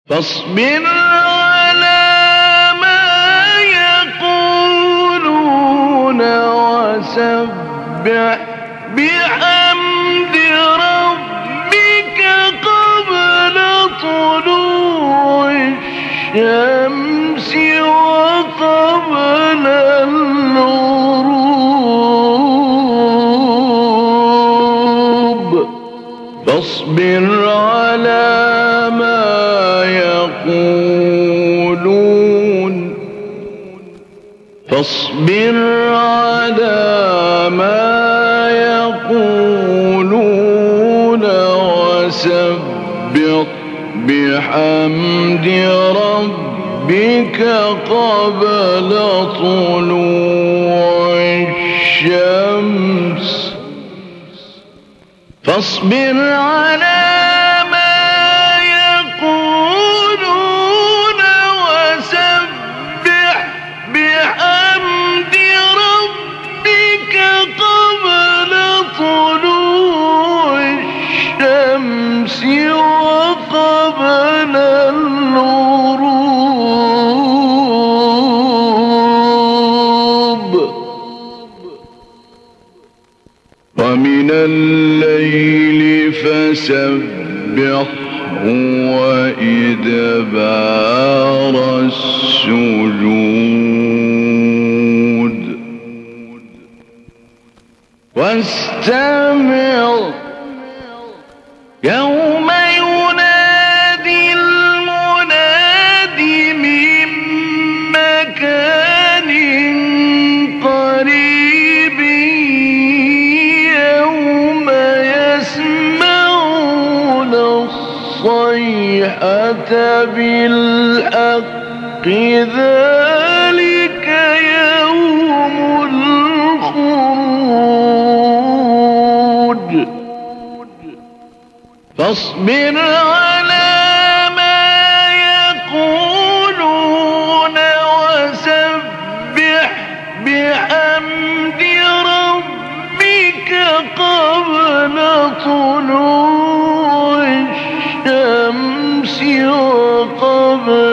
فاصبر على ما يقولون وسبح بحمد ربك قبل طلوع الشمس وقبل الغروب. فاصبر على ما يقولون فاصبر على ما يقولون وسبح بحمد ربك قبل طلوع الشمس. فاصبر على ما يقولون وسبح بحمد ربك قبل طلوع الشمس وقبل الغروب. ومن الليل فسبحه وإدبار السجود واستمع يوم ينادي المناد من مكان قريب يوم يسمعون الصيحة بالحق ذلك يوم الخروج. فاصبر على ما يقولون وسبح بحمد ربك قبل طلوع الشمس وقبل